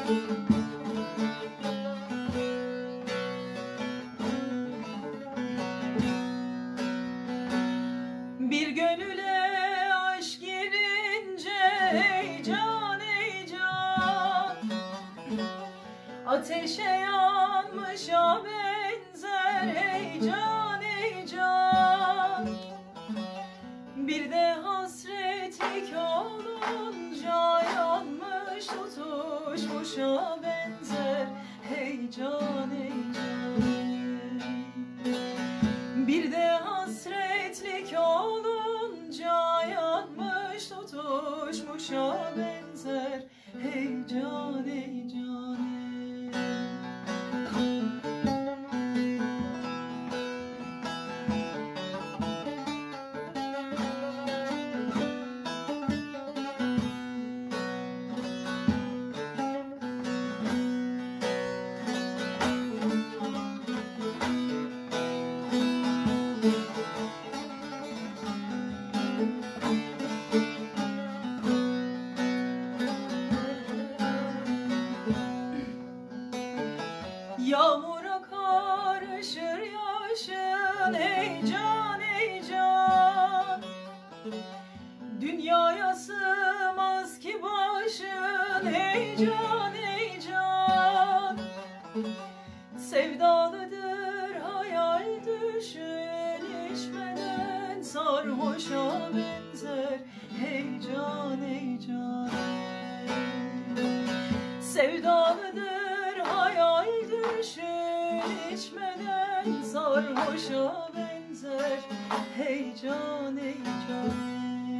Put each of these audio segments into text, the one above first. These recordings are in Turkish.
Bir gönüle aşk girince heyecan heyecan, ateşe yanmışa benzer heyecan heyecan. Bir de hasretlik olunca yanmış tutuşmuşa benzer heyecan heyecan. Bir de hasretlik olunca yanmış tutuşmuşa benzer heyecan heyecan. Yağmura karışır yaşın heyecan heyecan, dünyaya sığmaz ki başın heyecan heyecan. Sevdalıdır hayal düşün içmeden sarhoşa benzer heyecan heyecan. Sevdalıdır hayal düşün içmeden sarhoşa benzer heyecan heyecan.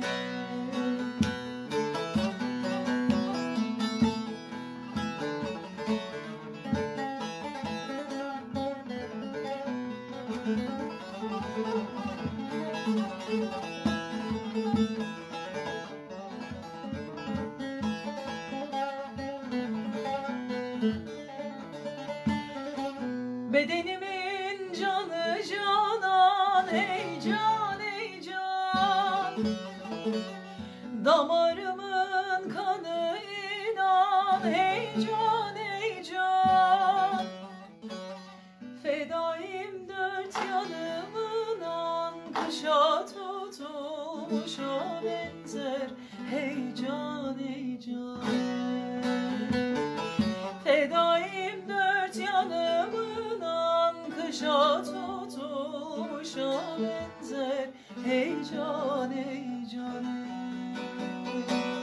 Bedenimin canı canan heyecan heyecan, damarımın kanı inan heyecan heyecan. Fedaim dört yanımdan kışa tutulmuşa benzer heyecan heyecan. Fedaim dört yanımdan kışa tutulmuşa benzer heyecan heyecan.